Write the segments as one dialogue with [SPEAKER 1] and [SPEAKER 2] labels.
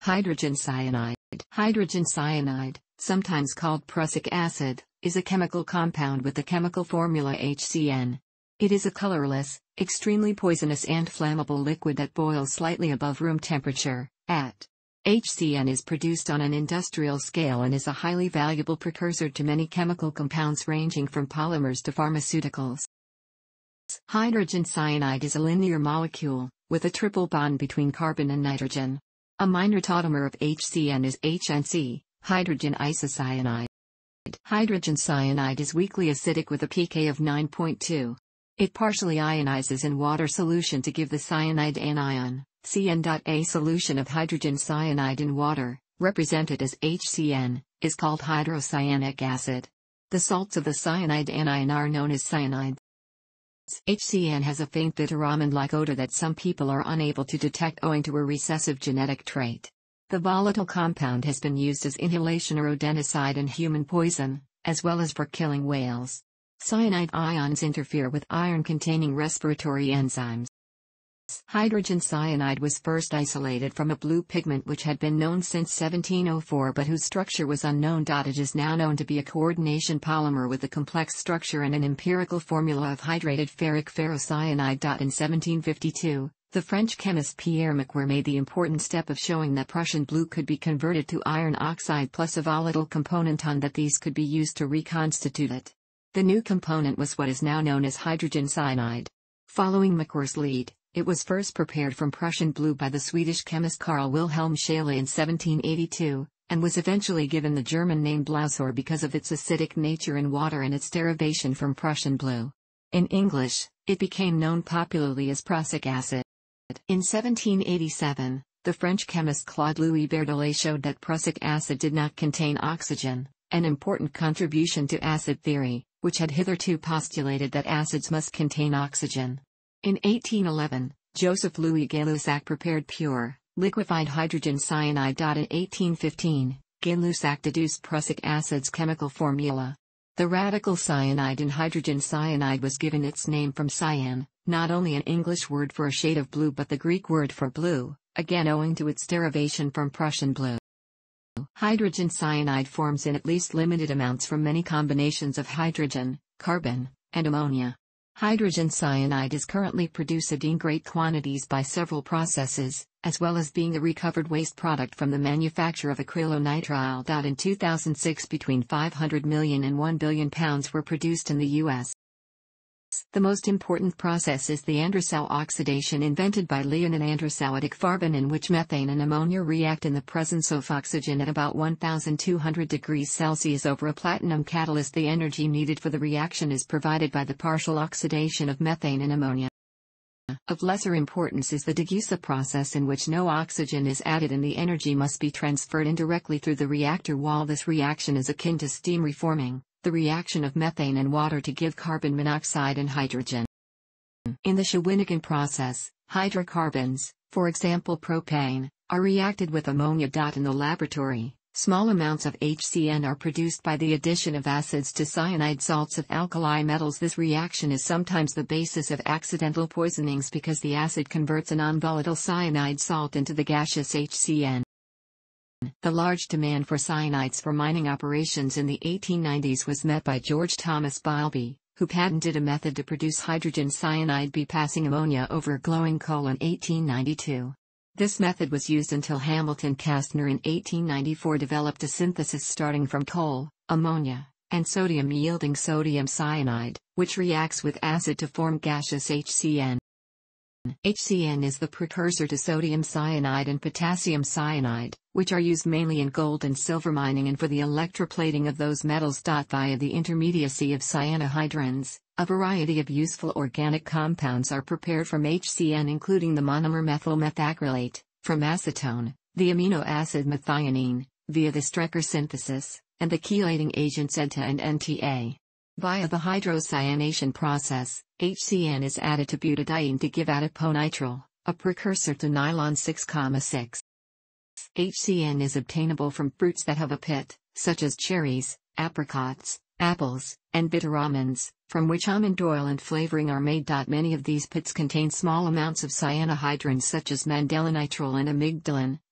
[SPEAKER 1] Hydrogen cyanide. Hydrogen cyanide, sometimes called prussic acid, is a chemical compound with the chemical formula HCN. It is a colorless, extremely poisonous and flammable liquid that boils slightly above room temperature, at HCN is produced on an industrial scale and is a highly valuable precursor to many chemical compounds ranging from polymers to pharmaceuticals. Hydrogen cyanide is a linear molecule, with a triple bond between carbon and nitrogen. A minor tautomer of HCN is HNC, hydrogen isocyanide. Hydrogen cyanide is weakly acidic with a pK of 9.2. It partially ionizes in water solution to give the cyanide anion. Cn.A solution of hydrogen cyanide in water, represented as HCN, is called hydrocyanic acid. The salts of the cyanide anion are known as cyanides. HCN has a faint bitter almond-like odor that some people are unable to detect owing to a recessive genetic trait. The volatile compound has been used as inhalation or rodenticide in human poison, as well as for killing whales. Cyanide ions interfere with iron-containing respiratory enzymes. Hydrogen cyanide was first isolated from a blue pigment which had been known since 1704 but whose structure was unknown. It is now known to be a coordination polymer with a complex structure and an empirical formula of hydrated ferric ferrocyanide. In 1752, the French chemist Pierre Macquer made the important step of showing that Prussian blue could be converted to iron oxide plus a volatile component and that these could be used to reconstitute it. The new component was what is now known as hydrogen cyanide. Following Macquer's lead, it was first prepared from Prussian blue by the Swedish chemist Carl Wilhelm Scheele in 1782, and was eventually given the German name Blausäure because of its acidic nature in water and its derivation from Prussian blue. In English, it became known popularly as prussic acid. In 1787, the French chemist Claude-Louis Berthollet showed that prussic acid did not contain oxygen, an important contribution to acid theory, which had hitherto postulated that acids must contain oxygen. In 1811, Joseph Louis Gay-Lussac prepared pure, liquefied hydrogen cyanide. In 1815, Gay-Lussac deduced prussic acid's chemical formula. The radical cyanide in hydrogen cyanide was given its name from cyan, not only an English word for a shade of blue but the Greek word for blue, again owing to its derivation from Prussian blue. Hydrogen cyanide forms in at least limited amounts from many combinations of hydrogen, carbon, and ammonia. Hydrogen cyanide is currently produced in great quantities by several processes, as well as being a recovered waste product from the manufacture of acrylonitrile. In 2006, between 500 million and 1 billion pounds were produced in the U.S. The most important process is the androsow oxidation invented by Leon and androsowatic Farben, in which methane and ammonia react in the presence of oxygen at about 1200 degrees Celsius over a platinum catalyst. The energy needed for the reaction is provided by the partial oxidation of methane and ammonia. Of lesser importance is the Degussa process, in which no oxygen is added and the energy must be transferred indirectly through the reactor wall. This reaction is akin to steam reforming, the reaction of methane and water to give carbon monoxide and hydrogen. In the Shawinigan process, hydrocarbons, for example propane, are reacted with ammonia. In the laboratory, small amounts of HCN are produced by the addition of acids to cyanide salts of alkali metals. This reaction is sometimes the basis of accidental poisonings because the acid converts a non-volatile cyanide salt into the gaseous HCN. The large demand for cyanides for mining operations in the 1890s was met by George Thomas Bilby, who patented a method to produce hydrogen cyanide by passing ammonia over glowing coal in 1892. This method was used until Hamilton Castner in 1894 developed a synthesis starting from coal, ammonia, and sodium yielding sodium cyanide, which reacts with acid to form gaseous HCN. HCN is the precursor to sodium cyanide and potassium cyanide, which are used mainly in gold and silver mining and for the electroplating of those metals. Via the intermediacy of cyanohydrins, a variety of useful organic compounds are prepared from HCN, including the monomer methyl methacrylate, from acetone, the amino acid methionine, via the Strecker synthesis, and the chelating agents EDTA and NTA. Via the hydrocyanation process, HCN is added to butadiene to give adiponitrile, a precursor to nylon 6,6. HCN is obtainable from fruits that have a pit, such as cherries, apricots, apples, and bitter almonds, from which almond oil and flavoring are made. Many of these pits contain small amounts of cyanohydrins such as mandelinitrile and amygdalin,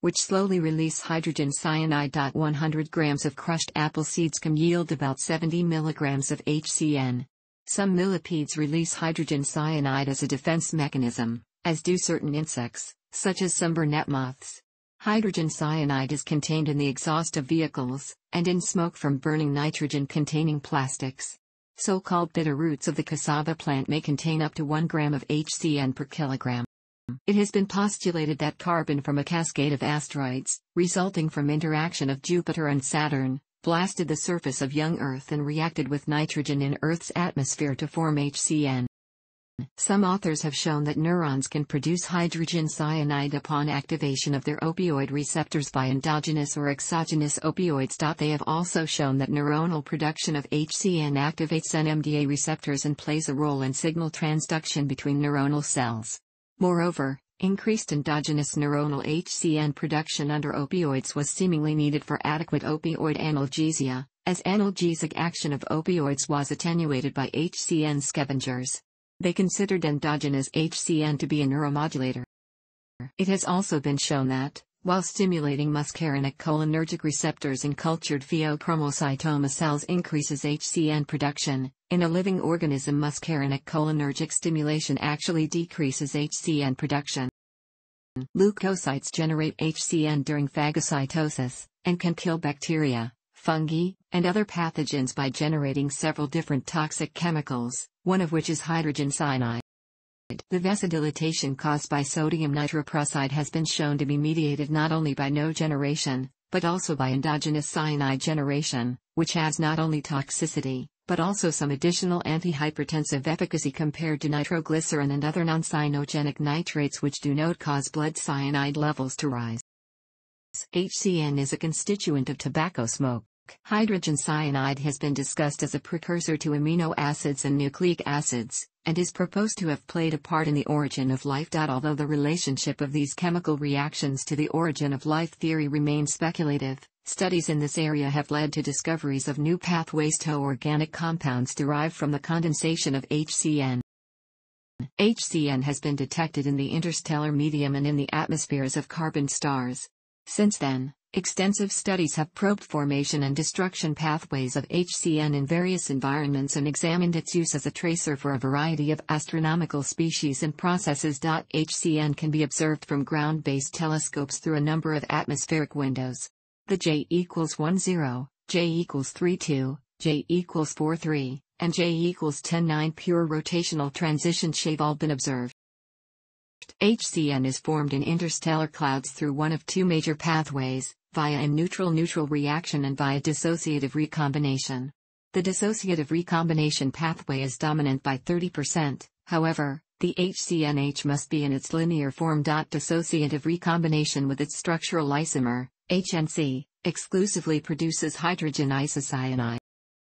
[SPEAKER 1] which slowly release hydrogen cyanide. 100 grams of crushed apple seeds can yield about 70 milligrams of HCN. Some millipedes release hydrogen cyanide as a defense mechanism, as do certain insects, such as some burnet moths. Hydrogen cyanide is contained in the exhaust of vehicles, and in smoke from burning nitrogen-containing plastics. So-called bitter roots of the cassava plant may contain up to 1 gram of HCN per kilogram. It has been postulated that carbon from a cascade of asteroids, resulting from interaction of Jupiter and Saturn, blasted the surface of young Earth and reacted with nitrogen in Earth's atmosphere to form HCN. Some authors have shown that neurons can produce hydrogen cyanide upon activation of their opioid receptors by endogenous or exogenous opioids. They have also shown that neuronal production of HCN activates NMDA receptors and plays a role in signal transduction between neuronal cells. Moreover, increased endogenous neuronal HCN production under opioids was seemingly needed for adequate opioid analgesia, as analgesic action of opioids was attenuated by HCN scavengers. They considered endogenous HCN to be a neuromodulator. It has also been shown that, while stimulating muscarinic cholinergic receptors in cultured pheochromocytoma cells increases HCN production, in a living organism muscarinic cholinergic stimulation actually decreases HCN production. Leukocytes generate HCN during phagocytosis, and can kill bacteria, fungi, and other pathogens by generating several different toxic chemicals, one of which is hydrogen cyanide. The vasodilatation caused by sodium nitroprusside has been shown to be mediated not only by node generation, but also by endogenous cyanide generation, which has not only toxicity, but also some additional antihypertensive efficacy compared to nitroglycerin and other non-cyanogenic nitrates which do not cause blood cyanide levels to rise. HCN is a constituent of tobacco smoke. Hydrogen cyanide has been discussed as a precursor to amino acids and nucleic acids, and is proposed to have played a part in the origin of life. Although the relationship of these chemical reactions to the origin of life theory remains speculative, studies in this area have led to discoveries of new pathways to organic compounds derived from the condensation of HCN. HCN has been detected in the interstellar medium and in the atmospheres of carbon stars. Since then, extensive studies have probed formation and destruction pathways of HCN in various environments and examined its use as a tracer for a variety of astronomical species and processes. HCN can be observed from ground-based telescopes through a number of atmospheric windows. The J equals 10, J equals 32, J equals 43, and J equals 10 pure rotational transitions have all been observed. HCN is formed in interstellar clouds through one of two major pathways, via a neutral-neutral reaction and via dissociative recombination. The dissociative recombination pathway is dominant by 30%, however, the HCNH must be in its linear form. Dissociative recombination with its structural isomer, HNC, exclusively produces hydrogen isocyanide.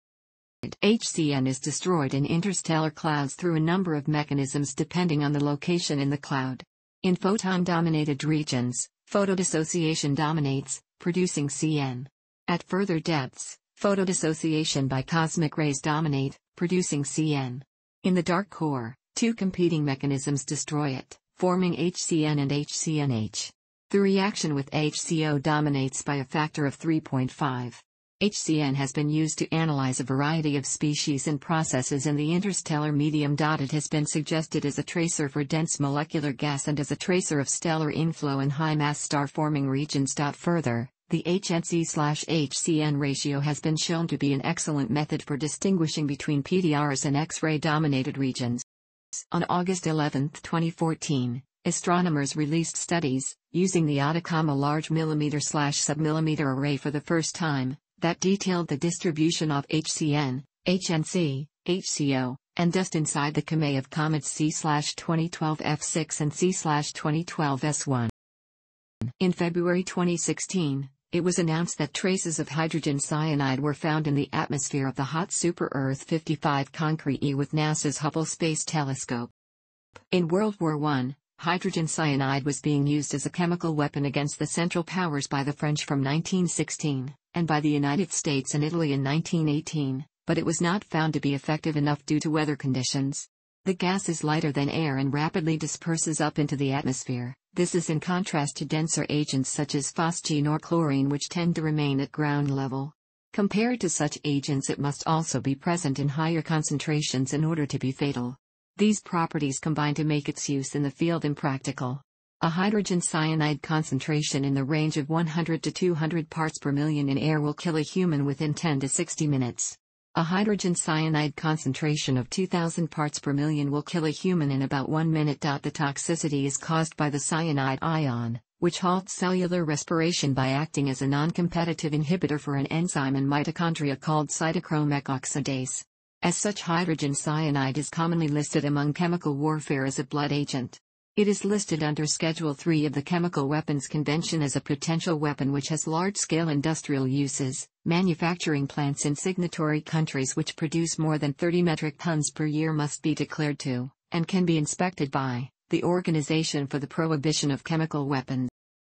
[SPEAKER 1] HCN is destroyed in interstellar clouds through a number of mechanisms depending on the location in the cloud. In photon-dominated regions, photodissociation dominates, producing CN. At further depths, photodissociation by cosmic rays dominate, producing CN. In the dark core, two competing mechanisms destroy it, forming HCN and HCNH. The reaction with HCO dominates by a factor of 3.5. HCN has been used to analyze a variety of species and processes in the interstellar medium. It has been suggested as a tracer for dense molecular gas and as a tracer of stellar inflow in high-mass star-forming regions. Further, the HNC/HCN ratio has been shown to be an excellent method for distinguishing between PDRs and X-ray dominated regions. On August 11, 2014, astronomers released studies, using the Atacama Large Millimeter/Submillimeter Array for the first time, that detailed the distribution of HCN, HNC, HCO, and dust inside the coma of comets C/2012 F6 and C/2012 S1. In February 2016, it was announced that traces of hydrogen cyanide were found in the atmosphere of the hot super-Earth 55 Concrete E with NASA's Hubble Space Telescope. In World War I, hydrogen cyanide was being used as a chemical weapon against the Central Powers by the French from 1916, and by the United States and Italy in 1918, but it was not found to be effective enough due to weather conditions. The gas is lighter than air and rapidly disperses up into the atmosphere. This is in contrast to denser agents such as phosgene or chlorine, which tend to remain at ground level. Compared to such agents, it must also be present in higher concentrations in order to be fatal. These properties combine to make its use in the field impractical. A hydrogen cyanide concentration in the range of 100 to 200 parts per million in air will kill a human within 10 to 60 minutes. A hydrogen cyanide concentration of 2000 parts per million will kill a human in about 1 minute. The toxicity is caused by the cyanide ion, which halts cellular respiration by acting as a non-competitive inhibitor for an enzyme in mitochondria called cytochrome oxidase. As such, hydrogen cyanide is commonly listed among chemical warfare as a blood agent. It is listed under Schedule 3 of the Chemical Weapons Convention as a potential weapon which has large-scale industrial uses. Manufacturing plants in signatory countries which produce more than 30 metric tons per year must be declared to, and can be inspected by, the Organization for the Prohibition of Chemical Weapons.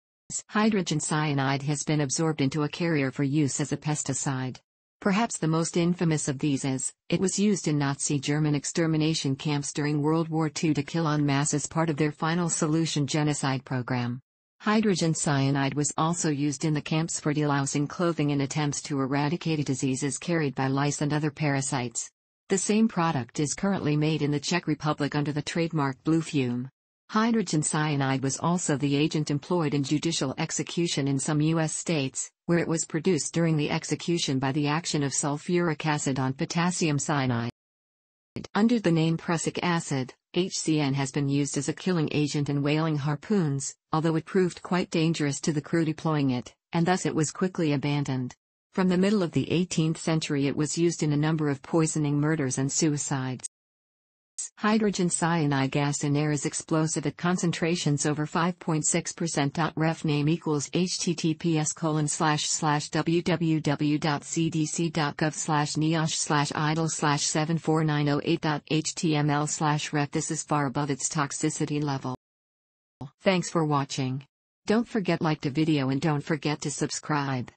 [SPEAKER 1] Hydrogen cyanide has been absorbed into a carrier for use as a pesticide. Perhaps the most infamous of these is, it was used in Nazi German extermination camps during World War II to kill en masse as part of their final solution genocide program. Hydrogen cyanide was also used in the camps for delousing clothing in attempts to eradicate diseases carried by lice and other parasites. The same product is currently made in the Czech Republic under the trademark Blue Fume. Hydrogen cyanide was also the agent employed in judicial execution in some U.S. states, where it was produced during the execution by the action of sulfuric acid on potassium cyanide. Under the name prussic acid, HCN has been used as a killing agent in whaling harpoons, although it proved quite dangerous to the crew deploying it, and thus it was quickly abandoned. From the middle of the 18th century it was used in a number of poisoning murders and suicides. Hydrogen cyanide gas in air is explosive at concentrations over 5.6%. Ref name equals https://www.cdc.gov/NIOSH/idle/74908.html/ref. This is far above its toxicity level. Thanks for watching. Don't forget like the video and don't forget to subscribe.